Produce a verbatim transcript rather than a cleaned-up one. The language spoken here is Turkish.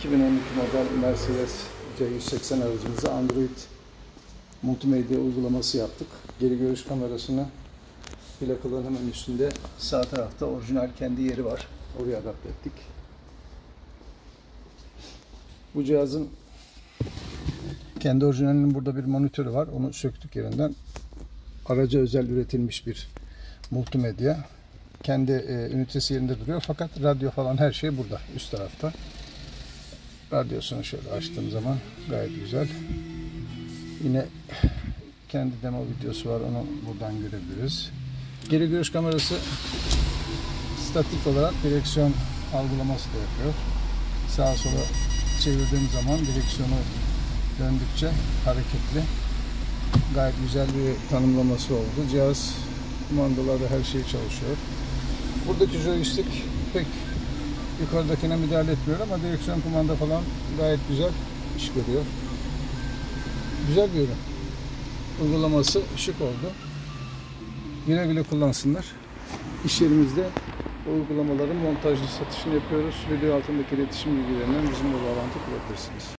iki bin on iki model Mercedes C yüz seksen aracımıza Android multimedya uygulaması yaptık. Geri görüş kamerasını plakaların hemen üstünde sağ tarafta orijinal kendi yeri var. Oraya adapte ettik. Bu cihazın kendi orijinalinin burada bir monitörü var. Onu söktük yerinden. Araca özel üretilmiş bir multimedya. Kendi e, ünitesi yerinde duruyor. Fakat radyo falan her şey burada. Üst tarafta. Radyosunu şöyle açtığım zaman gayet güzel. Yine kendi demo videosu var. Onu buradan görebiliriz. Geri görüş kamerası statik olarak direksiyon algılaması da yapıyor. Sağa sola çevirdiğim zaman direksiyonu döndükçe hareketli. Gayet güzel bir tanımlaması oldu. Cihaz kumandalarda her şey çalışıyor. Buradaki joystick pek yukarıdakine müdahale etmiyor ama direksiyon kumanda falan gayet güzel iş görüyor. Güzel bir ürün. Uygulaması şık oldu. Güle güle kullansınlar. İş yerimizde bu uygulamaların montajlı satışını yapıyoruz. Video altındaki iletişim bilgilerinden bizimle bağlantı kurabilirsiniz.